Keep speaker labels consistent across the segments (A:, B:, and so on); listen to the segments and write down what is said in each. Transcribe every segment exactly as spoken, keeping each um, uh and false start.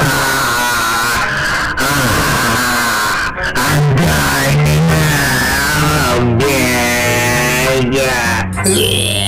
A: I'm dying now. Yeah, yeah.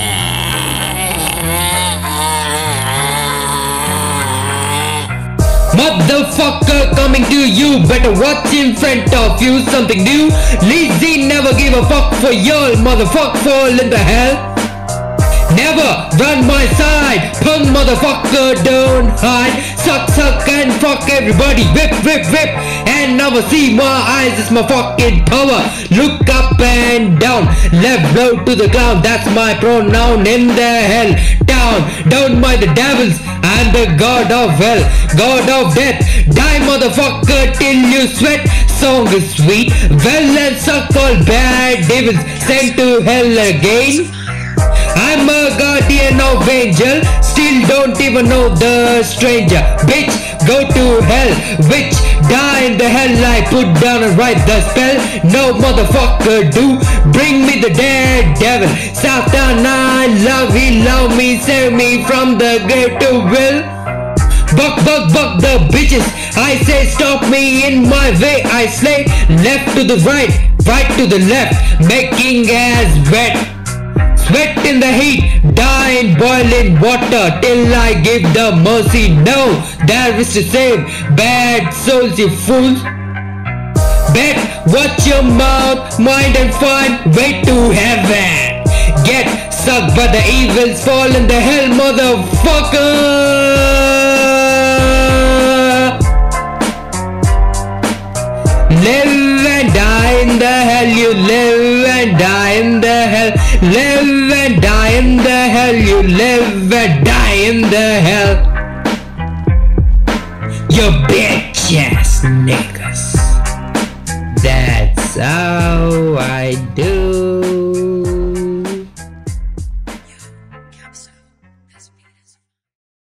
B: Motherfucker coming to you, better watch in front of you, something new. Lizzy never give a fuck for y'all, motherfucker fall in the hell. Never run my side, punk motherfucker don't hide. Suck, suck and fuck everybody, whip, whip, whip. And never see my eyes, it's my fucking power. Look up and down, left low to the ground, that's my pronoun. In the hell down, don't mind the devils, I'm the god of hell, god of death. Die motherfucker till you sweat, song is sweet. Well and suck all bad devils, sent to hell again. I'm a guardian of angel, still don't even know the stranger. Bitch, go to hell, witch, die in the hell. I put down and write the spell. No motherfucker do, bring me the dead devil. Satan I love, he love me, save me from the grave to will. Buck, buck, buck the bitches, I say stop me in my way. I slay, left to the right, right to the left, making as wet. Sweat in the heat, die in boiling water till I give the mercy. No, there is to save bad souls, you fools. Bet, watch your mouth, mind and find way to heaven. Get sucked by the evils, fall in the hell, motherfucker. Live and die in the hell, you live and die in the hell. Live and die in the hell, you live and die in the hell. You bitch ass niggas. That's how I do.